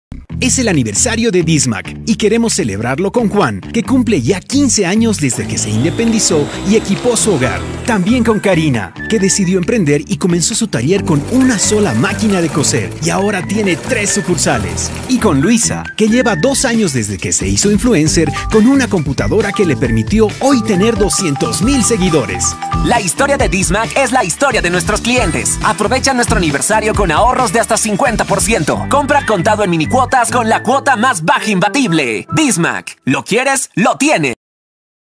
Es el aniversario de Dismac y queremos celebrarlo con Juan, que cumple ya 15 años desde que se independizó y equipó su hogar. También con Karina, que decidió emprender y comenzó su taller con una sola máquina de coser y ahora tiene 3 sucursales. Y con Luisa, que lleva 2 años desde que se hizo influencer con una computadora que le permitió hoy tener 200,000 seguidores. La historia de Dismac es la historia de nuestros clientes. Aprovecha nuestro aniversario con ahorros de hasta 50%. Compra contado en minicuotas con la cuota más baja imbatible. Dismac. ¿Lo quieres? ¡Lo tienes!